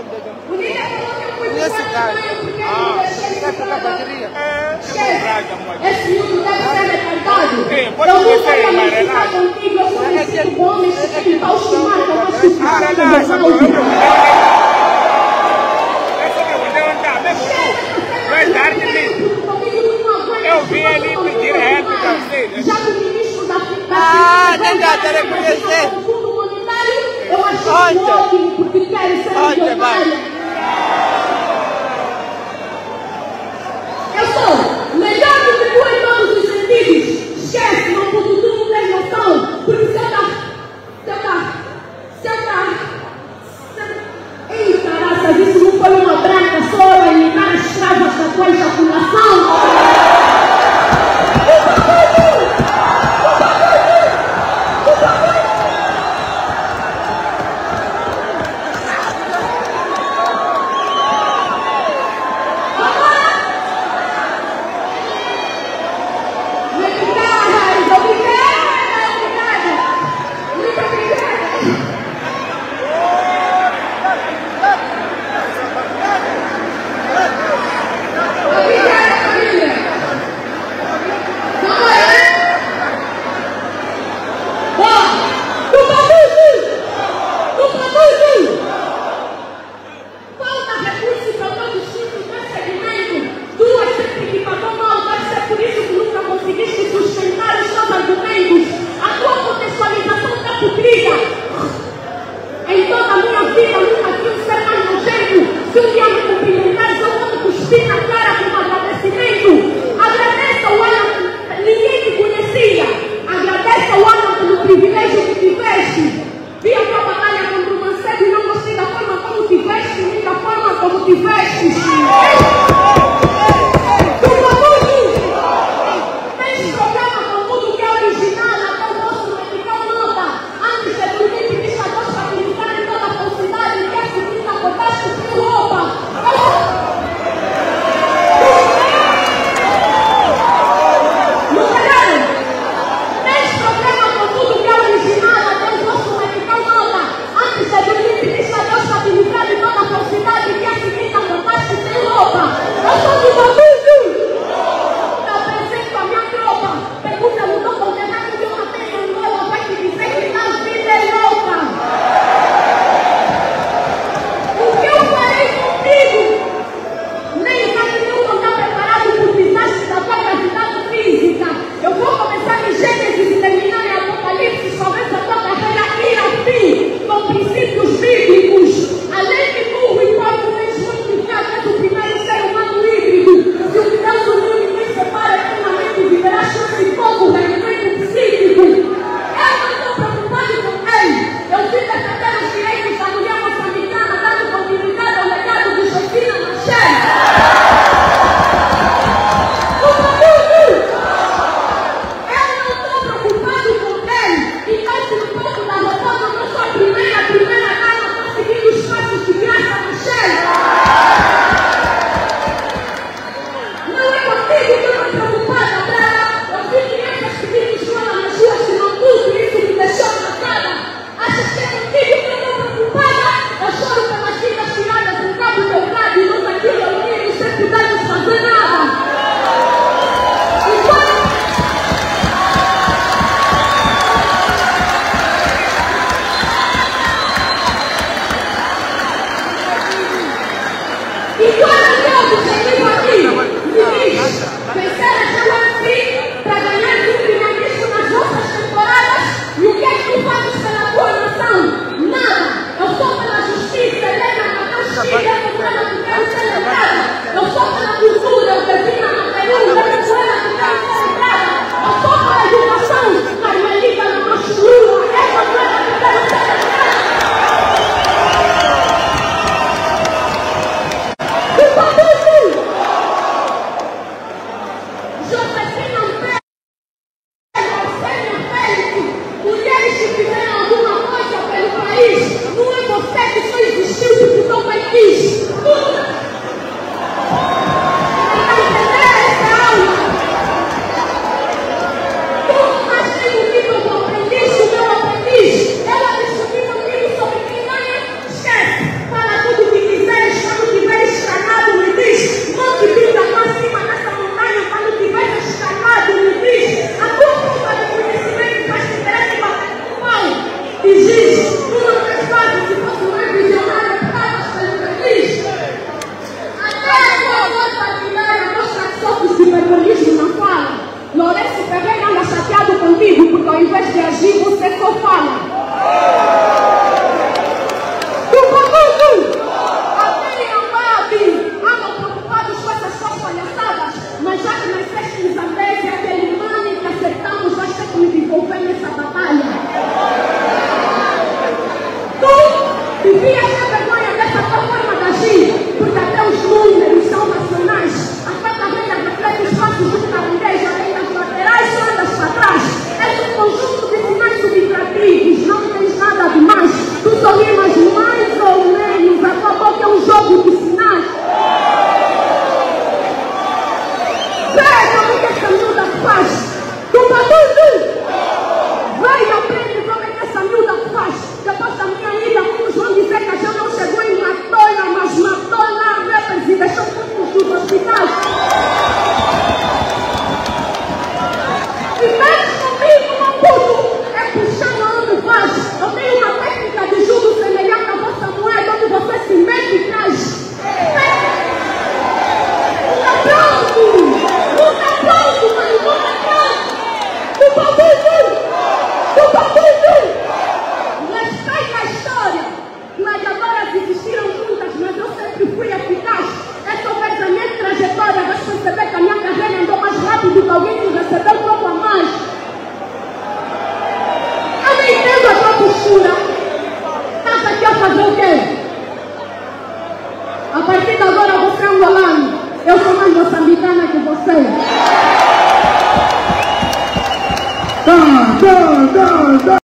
Esse cara. Vai tocar bateria. Esse mundo deve ser retardado. Pode Eu nunca ia ficar contigo. Eu sou esse homem, esse tipo de chumar, eu vou chumar. Eu vi ele pedir reto para você. Já que o ministro da nem dá para reconhecer. Eu acho ótimo porque querem ser milionários. Eu sou melhor do que tu em todos os sentidos. Esquece, não, porque tu não tens noção. Porque se eu dar. Ei, caraças, isso não foi uma branca só a imitar as escravas da tua ejaculação. sempre fui eficaz. Essa vez a minha trajetória vai perceber que a minha carreira andou mais rápido que alguém que recebeu um pouco a mais. Eu não entendo a tua postura. Estás aqui a fazer o quê? A partir de agora você é angolano. Eu sou mais moçambicana que você. Tá.